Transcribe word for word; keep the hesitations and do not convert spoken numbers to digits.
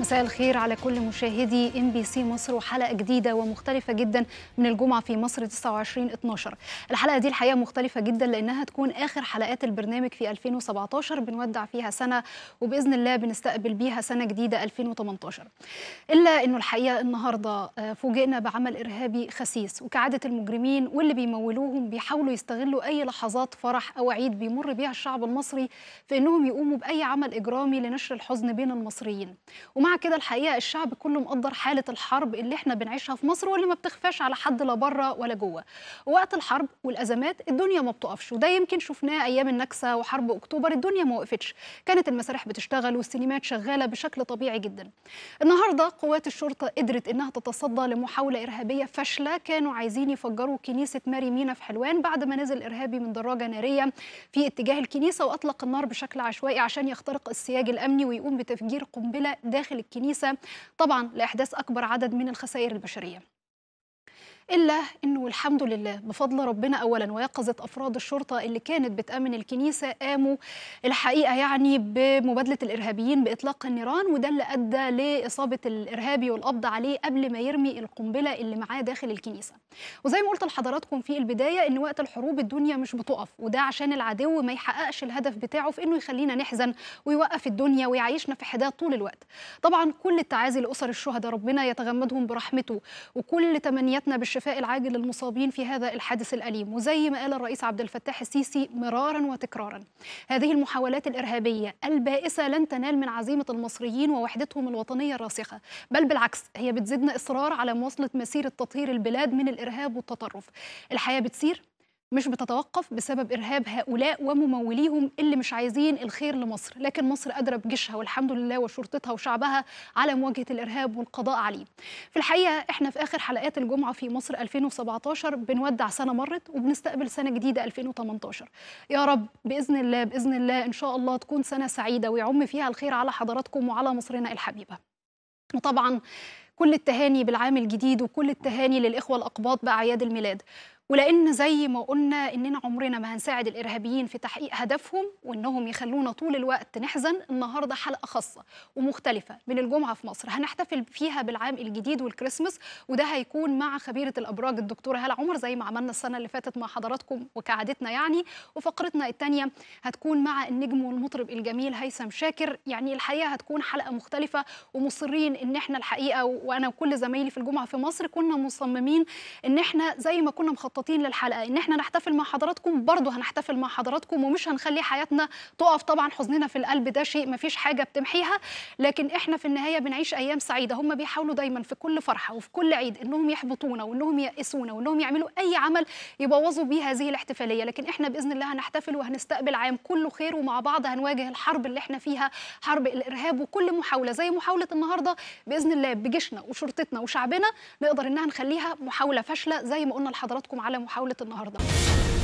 مساء الخير على كل مشاهدي ام بي سي مصر وحلقه جديده ومختلفه جدا من الجمعه في مصر تسعة وعشرين اتناشر. الحلقه دي الحقيقه مختلفه جدا لانها تكون اخر حلقات البرنامج في ألفين وسبعتاشر، بنودع فيها سنه وباذن الله بنستقبل بيها سنه جديده ألفين وتمنتاشر. الا انه الحقيقه النهارده فوجئنا بعمل ارهابي خسيس، وكعاده المجرمين واللي بيمولوهم بيحاولوا يستغلوا اي لحظات فرح او عيد بيمر بيها الشعب المصري في انهم يقوموا باي عمل اجرامي لنشر الحزن بين المصريين. ومع كده الحقيقه الشعب كله مقدر حاله الحرب اللي احنا بنعيشها في مصر واللي ما بتخفاش على حد لا بره ولا جوه. وقت الحرب والازمات الدنيا ما بتقفش، وده يمكن شفناه ايام النكسه وحرب اكتوبر. الدنيا ما وقفتش، كانت المسارح بتشتغل والسينمات شغاله بشكل طبيعي جدا. النهارده قوات الشرطه قدرت انها تتصدى لمحاوله ارهابيه فاشله، كانوا عايزين يفجروا كنيسه ماري مينا في حلوان بعد ما نزل ارهابي من دراجه ناريه في اتجاه الكنيسه واطلق النار بشكل عشوائي عشان يخترق السياج الامني ويقوم بتفجير قنبله داخل الكنيسة، طبعا لإحداث أكبر عدد من الخسائر البشرية. إلا إنه الحمد لله بفضل ربنا أولا ويقظة أفراد الشرطة اللي كانت بتأمن الكنيسة قاموا الحقيقة يعني بمبادلة الإرهابيين بإطلاق النيران، وده اللي أدى لإصابة الإرهابي والقبض عليه قبل ما يرمي القنبلة اللي معاه داخل الكنيسة. وزي ما قلت لحضراتكم في البداية إن وقت الحروب الدنيا مش بتقف، وده عشان العدو ما يحققش الهدف بتاعه في إنه يخلينا نحزن ويوقف الدنيا ويعيشنا في حداد طول الوقت. طبعا كل التعازي لأسر الشهداء، ربنا يتغمدهم برحمته، وكل تمنياتنا بالشفاء العاجل للمصابين في هذا الحادث الأليم. وزي ما قال الرئيس عبد الفتاح السيسي مرارا وتكرارا، هذه المحاولات الإرهابية البائسة لن تنال من عزيمة المصريين ووحدتهم الوطنية الراسخة، بل بالعكس هي بتزيدنا إصرار على مواصلة مسيرة تطهير البلاد من الإرهاب والتطرف. الحياة بتسير مش بتتوقف بسبب إرهاب هؤلاء ومموليهم اللي مش عايزين الخير لمصر، لكن مصر قادرة بجيشها والحمد لله وشرطتها وشعبها على مواجهة الإرهاب والقضاء عليه. في الحقيقة احنا في آخر حلقات الجمعة في مصر ألفين وسبعتاشر بنودع سنة مرت وبنستقبل سنة جديدة ألفين وتمنتاشر. يا رب بإذن الله بإذن الله إن شاء الله تكون سنة سعيدة ويعم فيها الخير على حضراتكم وعلى مصرنا الحبيبة. وطبعا كل التهاني بالعام الجديد وكل التهاني للإخوة الأقباط بأعياد الميلاد. ولأن زي ما قلنا إننا عمرنا ما هنساعد الإرهابيين في تحقيق هدفهم وإنهم يخلونا طول الوقت نحزن، النهاردة حلقة خاصة ومختلفة من الجمعة في مصر هنحتفل فيها بالعام الجديد والكريسماس، وده هيكون مع خبيرة الأبراج الدكتورة هالة عمر زي ما عملنا السنة اللي فاتت مع حضراتكم وكعادتنا يعني. وفقرتنا الثانية هتكون مع النجم والمطرب الجميل هيثم شاكر. يعني الحقيقة هتكون حلقة مختلفة ومصرين إن إحنا الحقيقة وأنا وكل زمايلي في الجمعة في مصر كنا مصممين إن إحنا زي ما كنا مخططين للحلقه ان احنا نحتفل مع حضراتكم برضه هنحتفل مع حضراتكم، ومش هنخلي حياتنا تقف. طبعا حزننا في القلب ده شيء ما فيش حاجه بتمحيها، لكن احنا في النهايه بنعيش ايام سعيده. هم بيحاولوا دايما في كل فرحه وفي كل عيد انهم يحبطونا وانهم ييأسونا وانهم يعملوا اي عمل يبوظوا بيه هذه الاحتفاليه، لكن احنا باذن الله هنحتفل وهنستقبل عام كله خير، ومع بعض هنواجه الحرب اللي احنا فيها، حرب الارهاب. وكل محاوله زي محاوله النهارده باذن الله بجيشنا وشرطتنا وشعبنا نقدر انها نخليها محاوله فاشله زي ما قلنا لحضراتكم على محاولة النهارده.